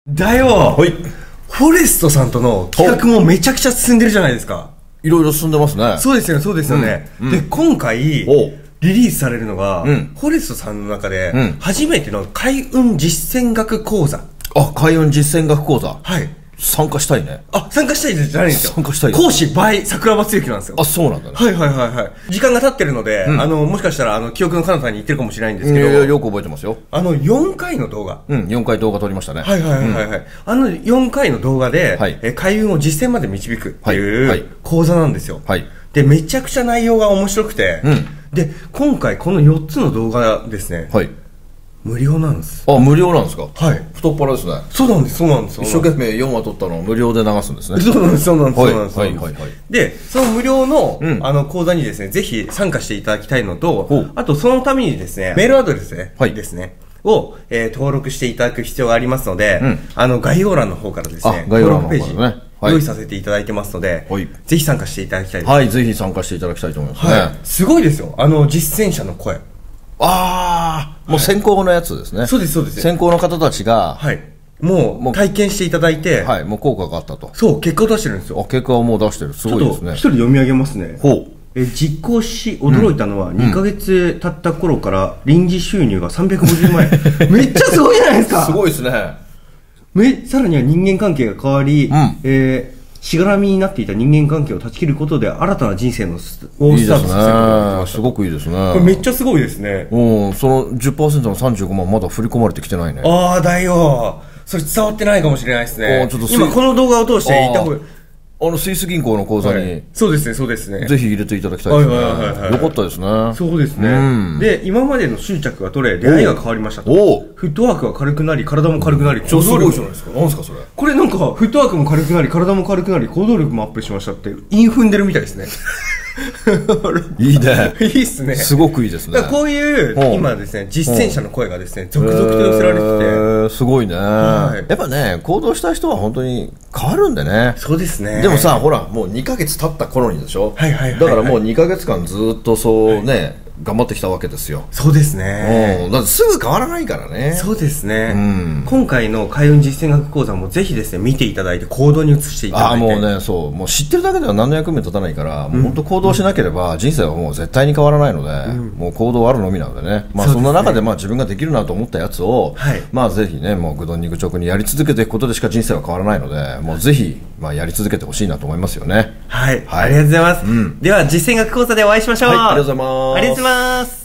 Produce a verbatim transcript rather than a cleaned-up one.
だよ、 はい。 フォレストさんとの企画もめちゃくちゃ進んでるじゃないですか。 いろいろ進んでますね。 そうですよね、そうですよね。 うんうん、 で、今回、リリースされるのが、うん、フォレストさんの中で、うん、初めての開運実践学講座。 あ、開運実践学講座。 はい。 参加したいね。 あ、参加したいじゃないんですよ。 参加したい。 講師 by 桜庭つゆきなんですよ。 あ、そうなんだね。 はいはいはいはい。時間が経ってるので、うん、あの、もしかしたら、あの、記憶の彼方さんに言ってるかもしれないんですけど。 いやいや、よく覚えてますよ。 あの、よんかいの動画。 うん、よんかい動画撮りましたね。 はいはいはいはい。うん、あの、よんかいの動画で、はい、え開運を実践まで導くっていう講座なんですよ。はい。で、めちゃくちゃ内容が面白くて、うん、で、今回このよっつの動画ですね。はい。無料なんです。 あ、無料なんですか。 はい。 太っ腹ですね。 そうなんです、そうなんです。 一生懸命よんわ撮ったのを無料で流すんですね。 そうなんです、そうなんです、そうなんです。 はい、はい、はい。 で、その無料の、うん、あの、講座にですね、ぜひ参加していただきたいのと、あとそのためにですね、メールアドレスで、はい、ですね、を、えー、登録していただく必要がありますので、うん、あの、概要欄の方からですね、 概要欄の方からね、 登録ページ、はい、用意させていただいてますので、はい、ぜひ参加していただきたいです。 はい、ぜひ参加していただきたいと思いますね。はい。 すごいですよ、あの、実践者の声。 ああ、もう先行のやつですね。 そうです、そうです。 先行の方たちが、 はい。もう、体験していただいて、 はい、もう効果があったと。 そう、結果を出してるんですよ。 あ、結果をもう出してる。すごいですね。 一人読み上げますね。 ほう。 え、実行し、驚いたのは、にかげつ経った頃から、臨時収入がさんびゃくごじゅうまんえん。めっちゃすごいじゃないですか。 すごいですね。 め、さらには人間関係が変わり、うん、えー、しがらみになっていた人間関係を断ち切ることで新たな人生のスをスタートさせることができました。 すごくいいですね。 これめっちゃすごいですね。 うん、その じゅっパーセント のさんじゅうごまんまだ振り込まれてきてないね。 ああ、だよ。それ伝わってないかもしれないですね。今この動画を通して言った方が。 あのスイス銀行の口座に、はい、 そうですね、そうですね。 ぜひ入れていただきたいですね。よかったですね。 そうですね。うん、で、今までの執着が取れ、出会いが変わりましたと。フットワークが軽くなり、体も軽くなり、 超すごいじゃないですか。なんですかそれ。 これなんか、フットワークも軽くなり、体も軽くなり、行動力もアップしましたって、イン踏んでるみたいですね。 いいね。 いいっすね。 すごくいいですね。 こういう、今ですね、実践者の声がですね、続々と寄せられてて。 すごいね。やっぱね、行動した人は本当に変わるんでね。 そうですね。 でもさ、ほら、もうにかげつ経った頃にでしょ。 はいはいはい。 だからもうにかげつかんずっとそうね、頑張ってきたわけですよ。 そうですね。 うん。だってすぐ変わらないからね。 そうですね。うん。今回の開運実践学講座もぜひですね、見ていただいて行動に移していただいて。 ああ、もうね、そう。もう知ってるだけでは何の役にも立たないから、もう本当行動しなければ人生はもう絶対に変わらないので、うん、もう行動あるのみなのでね。まあそんな中でまあ自分ができるなと思ったやつを、はい、まあぜひね、もう愚鈍に愚直にやり続けていくことでしか人生は変わらないので、もうぜひ、まあやり続けてほしいなと思いますよね。 はい。はい、ありがとうございます。うん、では実践学講座でお会いしましょう。 はい、ありがとうございます。 ありがとうございます。